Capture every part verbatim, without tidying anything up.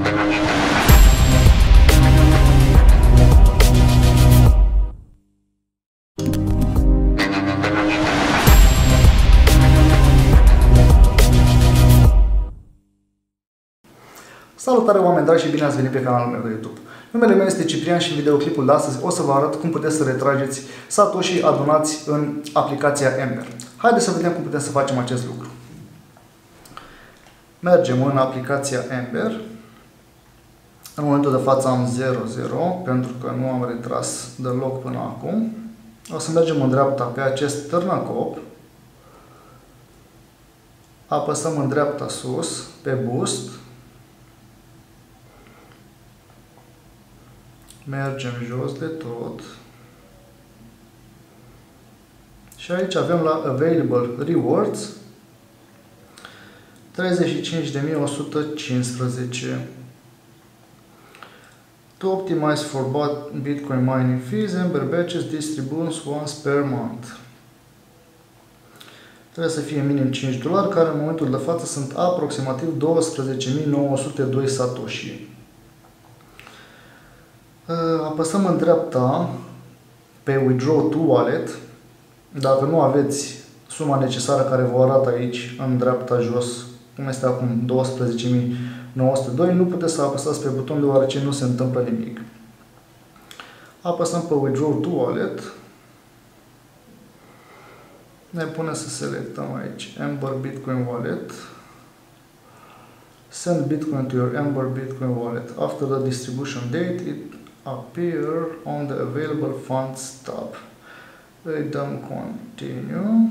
Salutare oameni dragi și bine ați venit pe canalul meu de YouTube. Numele meu este Ciprian și în videoclipul de astăzi o să vă arăt cum puteți să retrageți satoshi adunați în aplicația Ember. Haideți să vedem cum putem să facem acest lucru. Mergem în aplicația Ember. În momentul de față am zero zero pentru că nu am retras deloc până acum. O să mergem în dreapta pe acest târnăcop. Apăsăm în dreapta sus pe Boost. Mergem jos de tot. Și aici avem la Available Rewards treizeci și cinci de mii o sută cincisprezece. To optimize for Bitcoin mining fees, Ember Batches distributes once per month. Trebuie să fie minim cinci dolari, care în momentul de față sunt aproximativ douăsprezece mii nouă sute doi satoshi. Apăsăm în dreapta pe Withdraw to Wallet. Dacă nu aveți suma necesară care vă arată aici în dreapta jos, cum este acum douăsprezece mii nouă sute doi, nu puteți să apăsați pe buton deoarece nu se întâmplă nimic. Apăsăm pe Withdraw to Wallet. Ne pune să selectăm aici Ember Bitcoin Wallet. Send Bitcoin to your Ember Bitcoin Wallet. After the distribution date, it appear on the Available Funds tab. Îi dăm Continue.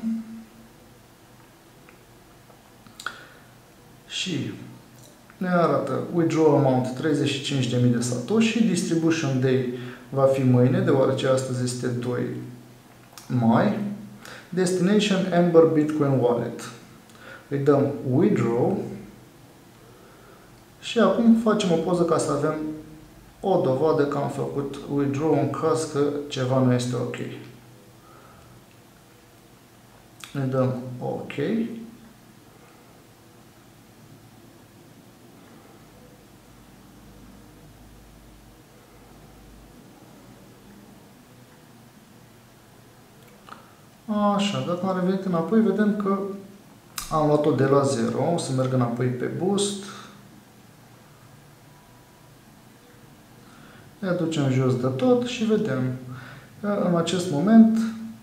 Și ne arată Withdraw Amount treizeci și cinci de mii de satoshi. Distribution Day va fi mâine, deoarece astăzi este doi mai. Destination Ember Bitcoin Wallet. Îi dăm Withdraw. Și acum facem o poză ca să avem o dovadă că am făcut withdraw în caz că ceva nu este ok. Ne dăm OK. Așa, dacă am revenit înapoi, vedem că am luat-o de la zero. O să merg înapoi pe Boost. Ne ducem jos de tot și vedem că în acest moment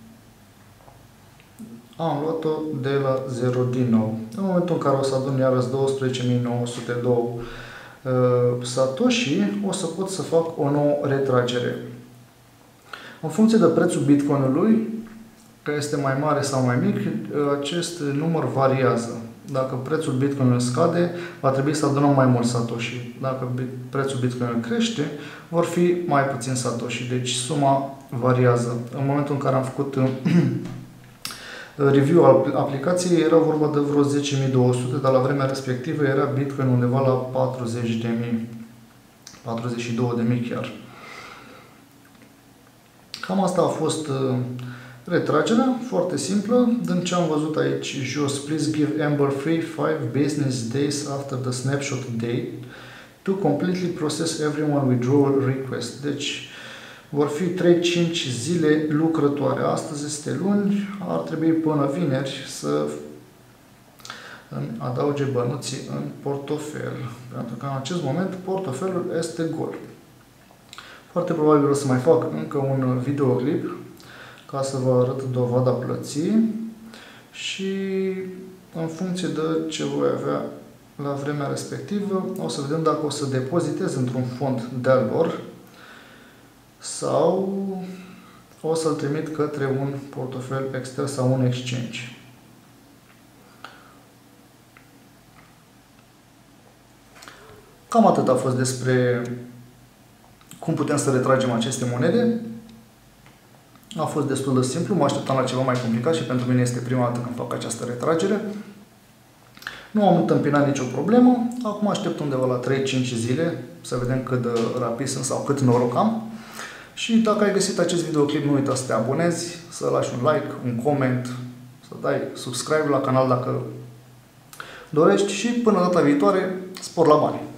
am luat-o de la zero din nou. În momentul în care o să adun iarăși douăsprezece mii nouă sute doi uh, satoshi, o să pot să fac o nouă retragere. În funcție de prețul Bitcoinului, că este mai mare sau mai mic, acest număr variază. Dacă prețul Bitcoin scade, va trebui să adunăm mai mult satoshi. Dacă prețul Bitcoin crește, vor fi mai puțin satoshi. Deci suma variază. În momentul în care am făcut review al aplicației, era vorba de vreo zece mii două sute, dar la vremea respectivă era Bitcoin undeva la patruzeci de mii, patruzeci și două de mii chiar. Cam asta a fost retragerea, foarte simplă. Din ce am văzut aici jos, please give Ember free five business days after the snapshot date to completely process everyone withdrawal request. Deci vor fi trei cinci zile lucrătoare. Astăzi este luni, ar trebui până vineri să îmi adauge bănuții în portofel. Pentru că în acest moment portofelul este gol. Foarte probabil o să mai fac încă un videoclip ca să vă arăt dovada plății și în funcție de ce voi avea la vremea respectivă, o să vedem dacă o să depozitez într-un fond de-al lor sau o să-l trimit către un portofel extern sau un exchange. Cam atât a fost despre cum putem să retragem aceste monede. A fost destul de simplu, mă așteptam la ceva mai complicat și pentru mine este prima dată când fac această retragere. Nu am întâmpinat nicio problemă, acum aștept undeva la trei cinci zile să vedem cât de rapid sunt sau cât noroc am. Și dacă ai găsit acest videoclip, nu uita să te abonezi, să lași un like, un coment, să dai subscribe la canal dacă dorești și până data viitoare, spor la bani!